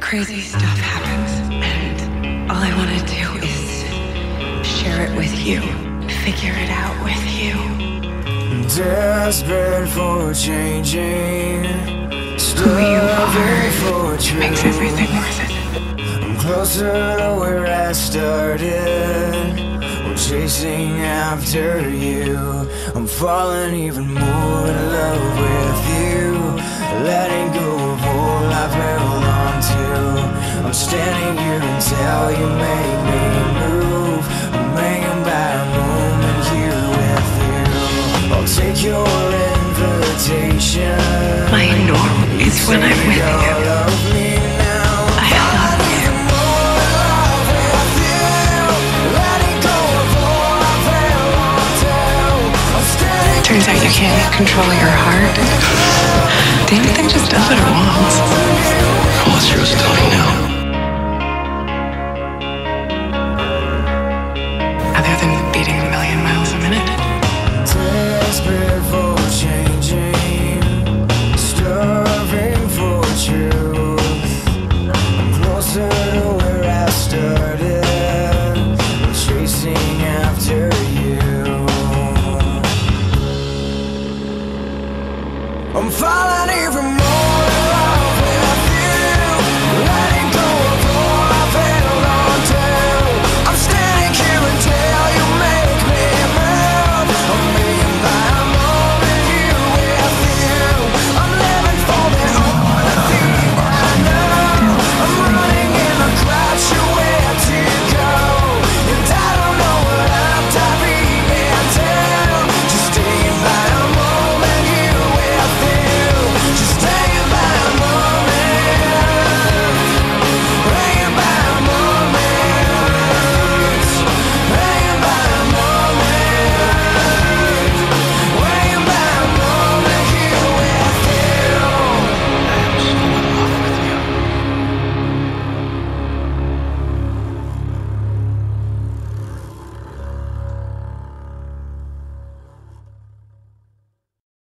crazy stuff happens, and all I want to do is share it with you, figure it out with you. Desperate for changing, Who you are makes everything worth it. I'm closer to where I started. I'm chasing after you. I'm falling even more in love with you. Letting go of all I've held on to. I'm standing here until you make me move. I'm hanging by a moment here with you. I'll take your invitation. My norm is when I'm with you. I love you. Turns out you can't control your heart. Damn thing just does what it wants. Unless you're